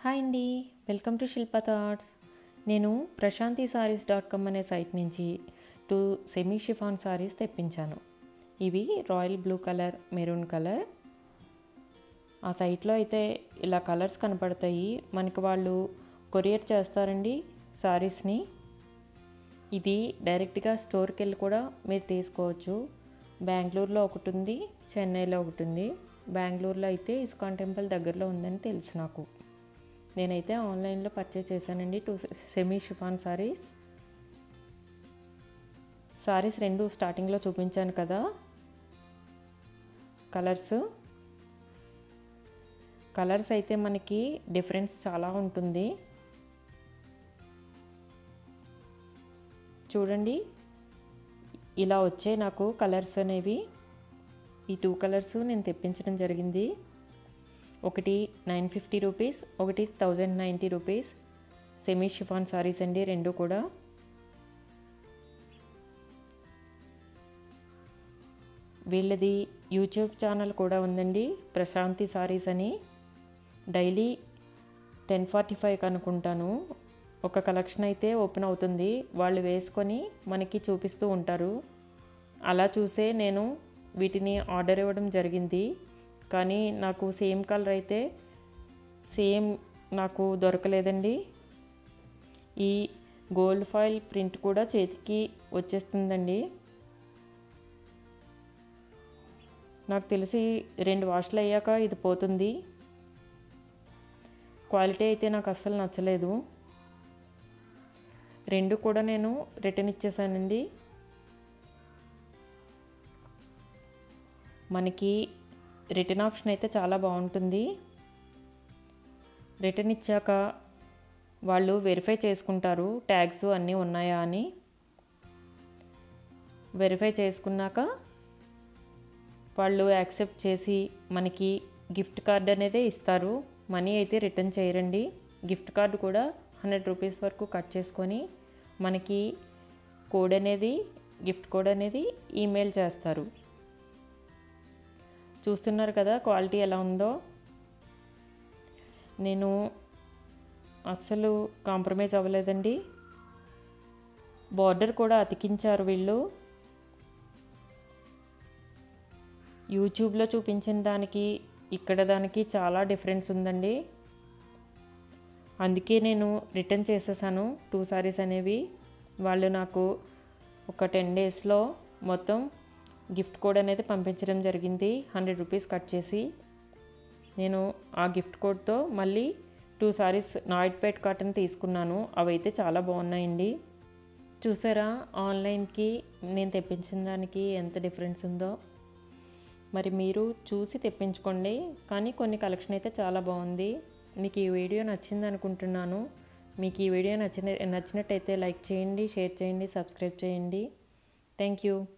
Hi అండి, welcome to Shilpa thoughts. నేను Prashanti sarees.com అనే సైట్ నుంచి 2 సెమీ షిఫాన్ సారీస్ తెప్పించాను. ఇవి royal blue colour, maroon colour. ఆ సైట్లో అయితే ఇలా కలర్స్ కనపడతాయి. మనకి వాళ్ళు కొరియర్ చేస్తారండి సారీస్ని. ఇది డైరెక్ట్గా స్టోర్కి వెళ్ళి కూడా మీరు తీసుకోవచ్చు. బెంగళూరులో ఒకటి ఉంది, చెన్నైలో ఒకటి ఉంది. బెంగళూరులో అయితే ఇస్కాన్ టెంపుల్ దగ్గరలో ఉందని తెలుసు నాకు. నేనైతే ఆన్లైన్లో పర్చేస్ చేశానండి 2 సెమీ షిఫాన్ సారీస్ 2 స్టార్టింగ్లో చూపించాను కదా. కలర్స్ అయితే మనకి డిఫరెన్స్ చాలా ఉంటుంది. చూడండి, ఇలా వచ్చే నాకు కలర్స్ అనేవి. ఈ 2 కలర్స్ నేను తెప్పించడం జరిగింది. ఒకటి 950 రూపీస్, ఒకటి 1090 రూపీస్. సెమీ షిఫాన్ సారీస్ అండి 2 కూడా. వీళ్ళది యూట్యూబ్ ఛానల్ కూడా ఉందండి, ప్రశాంతి సారీస్ అని. డైలీ 10:45 అనుకుంటాను ఒక కలెక్షన్ అయితే ఓపెన్ అవుతుంది. వాళ్ళు వేసుకొని మనకి చూపిస్తూ ఉంటారు. అలా చూసే నేను వీటిని ఆర్డర్ ఇవ్వడం జరిగింది. కానీ నాకు సేమ్ కలర్ అయితే నాకు దొరకలేదండి. ఈ గోల్డ్ ఫాయిల్ ప్రింట్ కూడా చేతికి వచ్చేస్తుందండి. నాకు తెలిసి 2 వాష్లు అయ్యాక ఇది పోతుంది. క్వాలిటీ అయితే నాకు అస్సలు నచ్చలేదు. 2 కూడా నేను రిటర్న్ ఇచ్చేసానండి. మనకి రిటర్న్ ఆప్షన్ అయితే చాలా బాగుంటుంది. రిటర్న్ ఇచ్చాక వాళ్ళు వెరిఫై చేసుకుంటారు ట్యాగ్స్ అన్నీ ఉన్నాయా అని. వెరిఫై చేసుకున్నాక వాళ్ళు యాక్సెప్ట్ చేసి మనకి గిఫ్ట్ కార్డ్ అనేది ఇస్తారు. మనీ అయితే రిటర్న్ చేయరండి. గిఫ్ట్ కార్డు కూడా 100 రూపీస్ వరకు కట్ చేసుకొని మనకి గిఫ్ట్ కోడ్ అనేది ఈమెయిల్ చేస్తారు. చూస్తున్నారు కదా క్వాలిటీ ఎలా ఉందో. నేను అస్సలు కాంప్రమైజ్ అవ్వలేదండి. బార్డర్ కూడా అతికించారు వీళ్ళు. యూట్యూబ్లో చూపించిన దానికి ఇక్కడ దానికి చాలా డిఫరెన్స్ ఉందండి. అందుకే నేను రిటర్న్ చేసేసాను 2 సారీస్ అనేవి. వాళ్ళు నాకు ఒక 10 డేస్లో మొత్తం గిఫ్ట్ కోడ్ అనేది పంపించడం జరిగింది, 100 రూపీస్ కట్ చేసి. నేను ఆ గిఫ్ట్ కోడ్తో మళ్ళీ 2 సారీస్ నాయిడ్పేట్ కాటన్ తీసుకున్నాను. అవైతే చాలా బాగున్నాయండి. చూసారా ఆన్లైన్కి నేను తెప్పించిన దానికి ఎంత డిఫరెన్స్ ఉందో. మరి మీరు చూసి తెప్పించుకోండి. కానీ కొన్ని కలెక్షన్ అయితే చాలా బాగుంది. మీకు ఈ వీడియో నచ్చింది అనుకుంటున్నాను. మీకు ఈ వీడియో నచ్చినట్టయితే లైక్ చేయండి, షేర్ చేయండి, సబ్స్క్రైబ్ చేయండి. Thank you.